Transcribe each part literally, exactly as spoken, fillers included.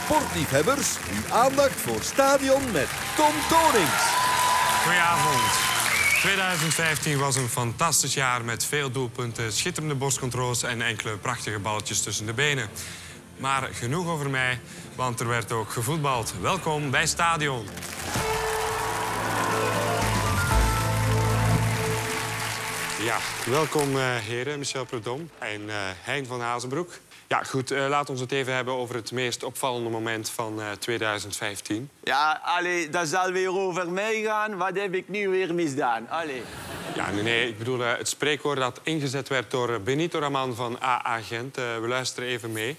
sportliefhebbers, nu aandacht voor Stadion met Tom Konings. Goedenavond. tweeduizend vijftien was een fantastisch jaar met veel doelpunten, schitterende borstcontroles en enkele prachtige balletjes tussen de benen. Maar genoeg over mij, want er werd ook gevoetbald. Welkom bij Stadion. Ja, welkom uh, heren, Michel Prudhomme en uh, Hein van Hazenbroek. Ja, goed, uh, laten we het even hebben over het meest opvallende moment van uh, tweeduizend vijftien. Ja, allee, dat zal weer over mij gaan. Wat heb ik nu weer misdaan? Allee. Ja, nee, nee, ik bedoel uh, het spreekwoord dat ingezet werd door Benito Raman van A A Gent. Uh, we luisteren even mee.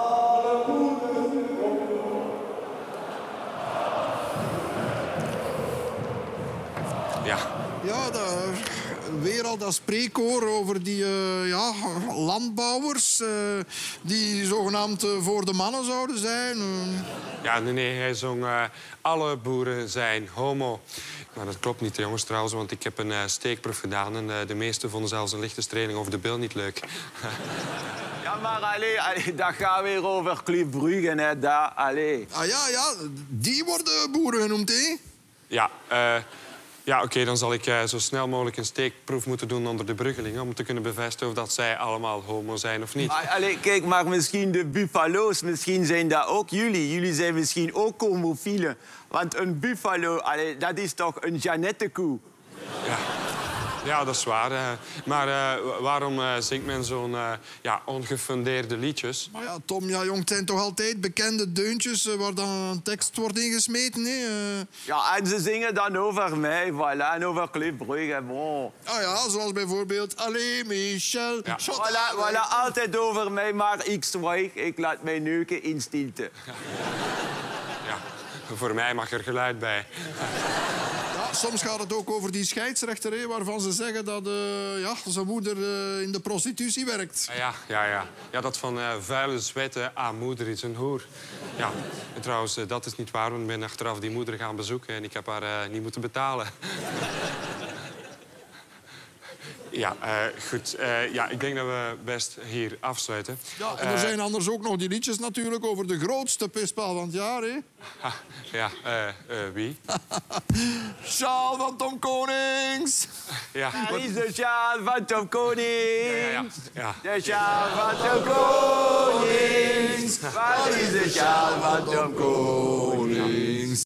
Ja. Ja, de, weer al dat spreekwoord over die uh, ja, landbouwers... Uh, die zogenaamd uh, voor de mannen zouden zijn. Uh. Ja, nee, nee, hij zong uh, alle boeren zijn homo. Maar dat klopt niet, jongens, trouwens, want ik heb een uh, steekproef gedaan... en uh, de meesten vonden zelfs een lichte streling over de bil niet leuk. Ja, maar allee, allee, dat gaat weer over Club Brugge, hè, daar, allee. Ah ja, ja, die worden boeren genoemd, hè? Ja, uh, ja oké, okay, dan zal ik uh, zo snel mogelijk een steekproef moeten doen onder de Bruggelingen... om te kunnen bevestigen of dat zij allemaal homo zijn of niet. Allee, kijk, maar misschien de buffalo's, misschien zijn dat ook jullie. Jullie zijn misschien ook homofielen. Want een buffalo, allee, dat is toch een Jeannette-koe? Ja. Ja, dat is waar. Uh, maar uh, waarom uh, zingt men zo'n uh, ja, ongefundeerde liedjes? Maar ja, Tom, ja, jong, het zijn toch altijd bekende deuntjes uh, waar dan een tekst wordt ingesmeten, hè? Uh... Ja, en ze zingen dan over mij, voilà, en over Club Brugge, bon. Ah ja, zoals bijvoorbeeld... Allee, Michel... Ja. Voilà, voilà, altijd over mij, maar ik zwijg, ik laat mij neuken in stilte. Ja. Ja, voor mij mag er geluid bij. Ja, soms gaat het ook over die scheidsrechter, hè, waarvan ze zeggen dat uh, ja, zijn moeder uh, in de prostitutie werkt. Ja, ja, ja. Ja, dat van uh, vuile zwetten aan moeder is een hoer. Ja, en trouwens, uh, dat is niet waar, want ik ben achteraf die moeder gaan bezoeken... en ik heb haar uh, niet moeten betalen. Ja, uh, goed. Uh, ja, ik denk dat we best hier afsluiten. Ja, en er zijn anders ook nog die liedjes natuurlijk over de grootste pispaal van het jaar, hè? Ha, ja, uh, uh, wie? Sjaal van Tom Konings! Ja. Daar is de sjaal van Tom Konings. Ja, ja, ja. De sjaal van Tom Konings. Waar is de sjaal van Tom Konings?